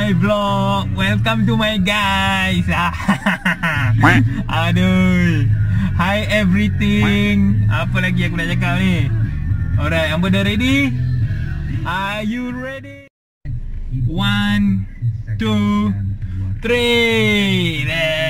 my vlog. Welcome to my guys. Aduh. Hi everything. Apa lagi aku nak cakap ni? Alright, Ambo dah ready? Are you ready? 1, 2, 3.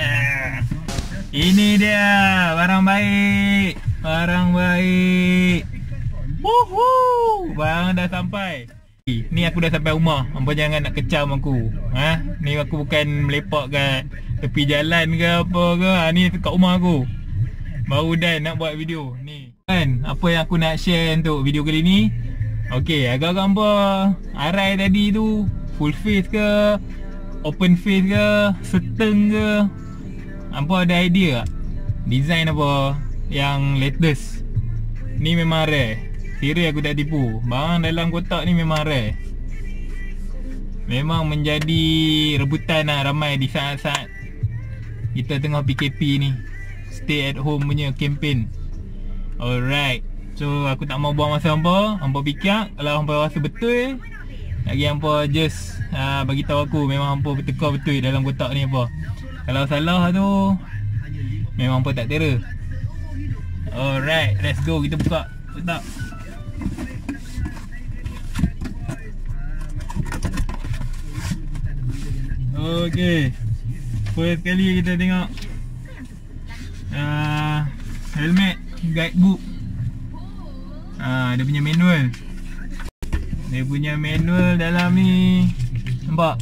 Ini dia barang baik. Barang baik. Woohoo! Barang dah sampai. Ni aku dah sampai rumah. Hampa jangan nak kecam aku. Ni aku bukan melepak kat tepi jalan ke apa ke. Ni kat rumah aku. Baru dah nak buat video. Ni kan apa yang aku nak share untuk video kali ni. Okey, agak-agak hampa arai tadi tu full face ke, open face ke, seteng ke, hampa ada idea tak? Design apa yang latest? Ni memang rare. Serius aku tak tipu. Barang dalam kotak ni memang rare. Memang menjadi rebutan lah ramai di saat-saat kita tengah PKP ni, stay at home punya campaign. Alright. So aku tak mau buang masa hampa. Hampa fikir kalau hampa rasa betul, lagi hampa just bagi tahu aku memang hampa bertekar betul dalam kotak ni apa. Kalau salah tu memang hampa tak tera. Alright, let's go, kita buka kotak. Okay, first kali kita tengok helmet guidebook. Dia punya manual. Dia punya manual dalam ni. Nampak?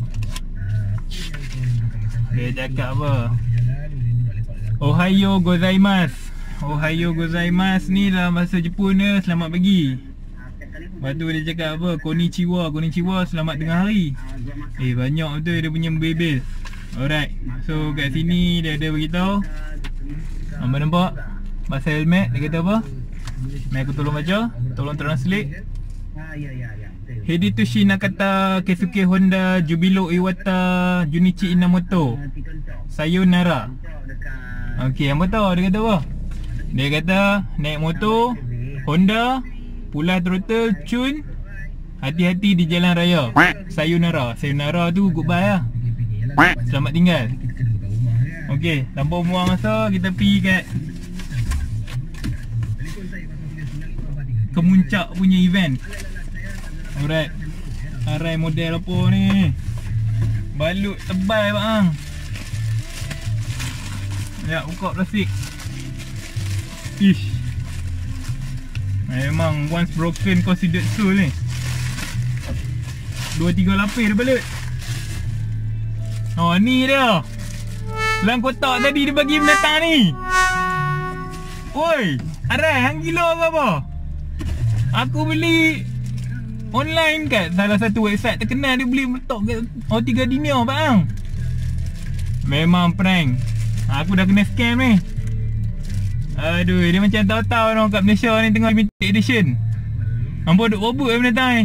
Dia cakap apa? Ohayo gozaimasu. Ohayo gozaimasu ni dalam bahasa Jepun dia selamat pagi. Lepas tu dia cakap apa? Konnichiwa. Konnichiwa, selamat tengah hari. Banyak betul dia punya bebel. Alright. So kat sini dia ada beritahu. Hamba nampak pasal helmet. Dia kata apa? Mari aku tolong baca. Tolong translate. Hidetoshi Nakata Keisuke Honda Jubilo Iwata Junichi Inamoto Sayonara. Okey, hamba tahu dia kata apa? Dia kata naik motor Honda, pulas throttle, cun, hati-hati di jalan raya. Sayonara. Sayonara tu goodbye lah. Selamat tinggal. Okey, tanpa buang masa kita pergi kat Kemuncak punya event. Alright. Arai model apa ni? Balut tebal bang. Ya, buka plastik. Ish. Memang once broken considered soul ni. 2-3 lapis dia balut. Oh ni dia. Dalam kotak tadi dia bagi binatang ni. Oi, arai hang gila ke apa? Aku beli online kat salah satu website terkenal. Dia beli letak kat O3 Dunia bang. Memang prank. Aku dah kena scam ni. Aduh, dia macam tahu-tahu orang kat Malaysia ni tengah limited edition. Hampa duk robot benda ni.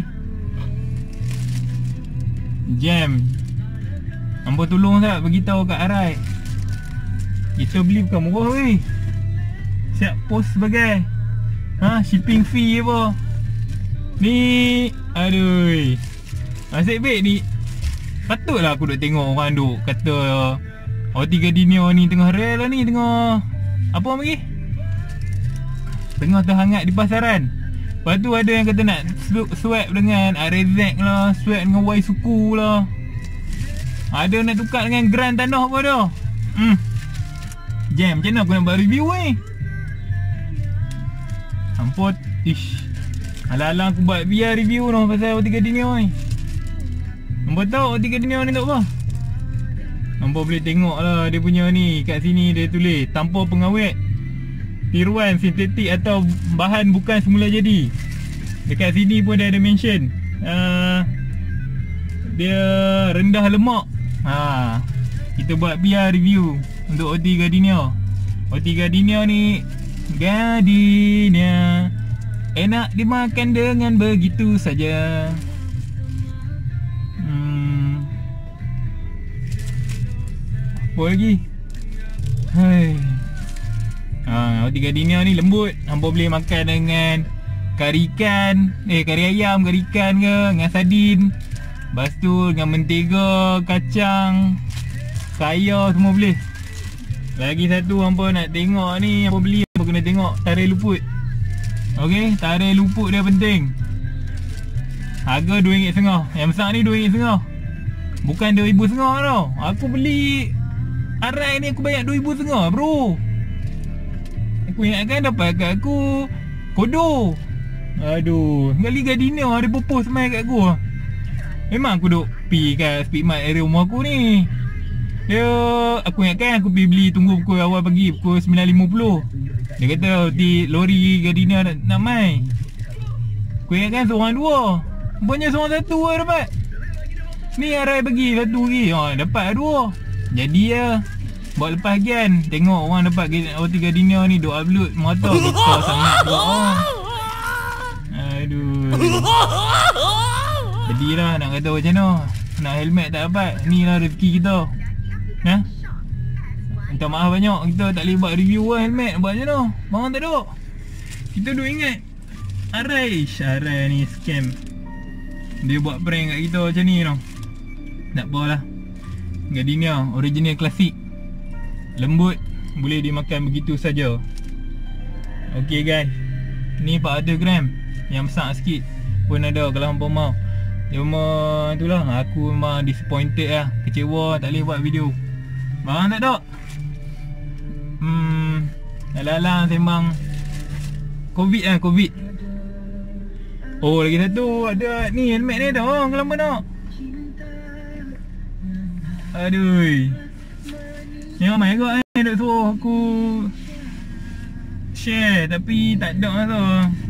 Jam. Hampa tolong tak beritahu kat Arai. Kita beli bukan murah weh. Siap post sebagai shipping fee apa. Ni aduh. Asyik baik ni. Patutlah aku duk tengok orang duk kata O3 Dunia ni tengah rare lah ni, tengah apa lagi? Tengah terhangat di pasaran. Lepas tu ada yang kata nak swap dengan RZ lah, swap dengan Y Suku lah. Ada nak tukar dengan Grand Tanah apa dah. Jam, macam mana aku nak buat review ni? Ampun, ish. Alang-alang aku buat biar review noh pasal O3 Dunia ni. Nampak tahu O3 Dunia ni tak apa? Nampak boleh tengok lah dia punya ni. Kat sini dia tulis tanpa pengawet, tiruan sintetik atau bahan bukan semula jadi. Dekat sini pun dia ada mention dia rendah lemak. Kita buat biar review untuk O3 Dunia. O3 Dunia ni Gardenia enak dimakan dengan begitu saja. Apa lagi? Hai. O3 Dunia ni lembut. Hampa boleh makan dengan kari ikan, kari ayam, kari ikan ke, dengan sardin. Lepas tu dengan mentega, kacang, kaya semua boleh. Lagi satu hampa nak tengok ni, hampa beli hampa kena tengok tarik luput. Okey, tarik luput dia penting. Harga RM2.5. Yang besar ni RM2.5. Bukan RM2.5 tau. Aku beli arai ni aku bayar RM2.5 bro. Aku ingatkan dapat kat aku kodo. Aduh, kali Gardenia ada post mai kat aku. Memang aku duk pi kat Speedmart area rumah aku ni. Dia, aku ingatkan aku pergi beli tunggu pukul awal pagi, pukul 9.50. Dia kata lori Gardenia nak mai. Aku ingatkan seorang dua. Rupanya seorang satu lah dapat. Ni arai bagi satu lagi. Dapat dua. Jadi lah buat lepas kan. Tengok orang dapat roti Gardenia ni duk upload motor besar sangat juga. Aduh. Jadilah nak kata macam mana. Nak helmet tak dapat. Ni lah rezeki kita. Minta maaf banyak. Kita tak boleh buat review lah helmet. Buat macam mana. Barang tak ada. Kita duk ingat Arai ni scam. Dia buat prank kat kita macam ni tau. Tak apalah. Gardenia original klasik. Lembut. Boleh dimakan begitu saja. Okay guys, ni 400 gram. Yang besar sikit pun ada kalau hampa mau. Cuma itulah, aku memang disappointed lah. Kecewa tak boleh buat video. Barang tak ada. Alang-alang sembang Covid lah, Covid. Oh, lagi satu ada ni helmet ni dah. Kalau mana. Aduh. Ni ramai kot duk suruh aku share tapi tak ada masa.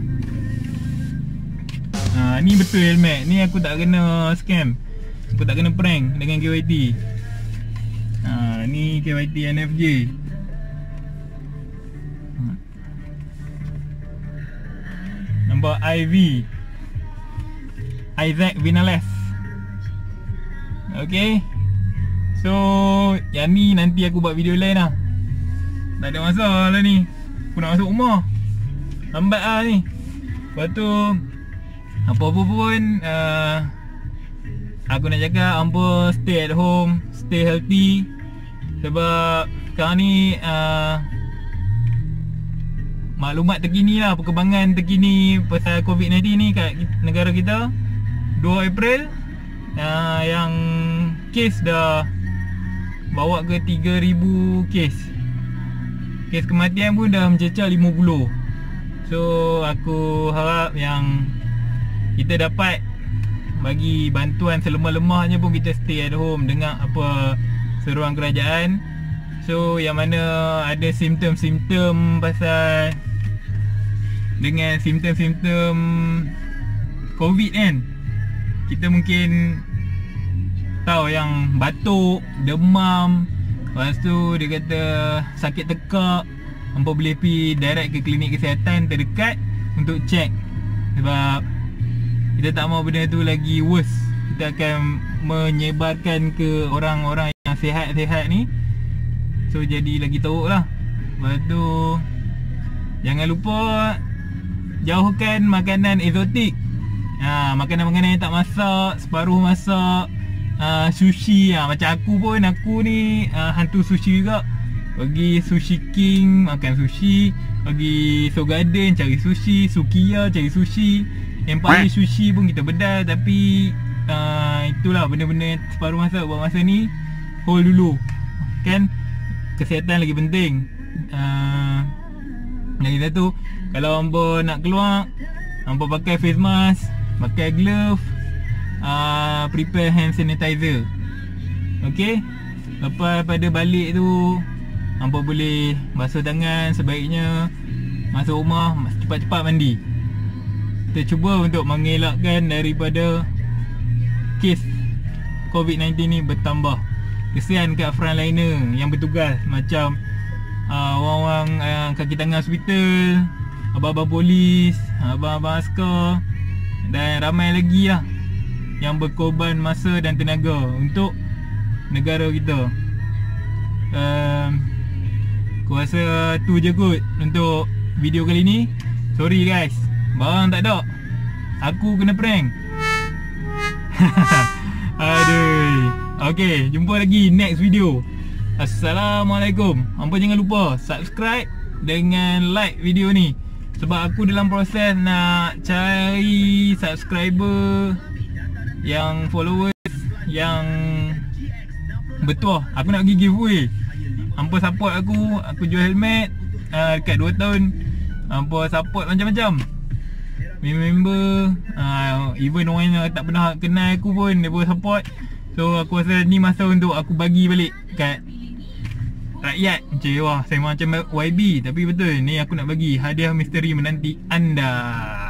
Ni betul helmet. Ni aku tak kena scam. Aku tak kena prank dengan KYT. Ni KYT NFJ. Nombor IV Isaac Vinales. Okay. So yang ni nanti aku buat video lain lah. Tak ada masalah ni. Aku nak masuk rumah. Lambat lah ni. Lepas tu apa-apa pun aku nak cakap hampa stay at home, stay healthy. Sebab sekarang ni maklumat terkini lah, perkembangan terkini pasal COVID-19 ni kat negara kita 2 April yang kes dah bawa ke 3,000 kes. Kes kematian pun dah mencecah 50. So aku harap yang kita dapat bagi bantuan selemah-lemahnya pun kita stay at home dengan apa seruan kerajaan. So yang mana ada simptom-simptom pasal dengan simptom-simptom COVID kan, kita mungkin tahu yang batuk, demam, lepas tu dia kata sakit tekak, hampa boleh pergi direct ke klinik kesihatan terdekat untuk check. Sebab kita tak mahu benda tu lagi worse. Kita akan menyebarkan ke orang-orang yang sihat-sihat ni. So jadi lagi teruk lah. Lepas tu jangan lupa jauhkan makanan eksotik. Makanan-makanan yang tak masak, separuh masak, sushi. Macam aku ni hantu sushi juga. Pergi Sushi King makan sushi, pergi Seoul Garden cari sushi, Sukiya cari sushi. Empire Sushi pun kita bedal. Tapi itulah benda-benda separuh masa. Buat masa ni hold dulu kan. Kesihatan lagi penting. Lagi satu, kalau hampa nak keluar, hampa pakai face mask, pakai glove, prepare hand sanitizer. Okay. Lepas pada balik tu, hampa boleh basuh tangan. Sebaiknya masuk rumah cepat-cepat mandi. Kita cuba untuk mengelakkan daripada kes COVID-19 ni bertambah. Kesian kat frontliner yang bertugas, macam orang-orang kaki tangan hospital, abang-abang polis, abang-abang askar, dan ramai lagi lah yang berkorban masa dan tenaga untuk negara kita. Aku rasa tu je kot untuk video kali ni. Sorry guys, barang tak ada. Aku kena prank. Aduh. Okay, jumpa lagi next video. Assalamualaikum. Hampa jangan lupa subscribe dengan like video ni, sebab aku dalam proses nak cari subscriber yang followers yang betul. Aku nak pergi giveaway. Hampa support aku jual helmet dekat 2 tahun. Hampa support macam-macam member, even orang yang tak pernah kenal aku pun dia pun support. So aku rasa ni masa untuk aku bagi balik kat rakyat. Wah, saya macam YB, tapi betul ni aku nak bagi hadiah misteri menanti anda.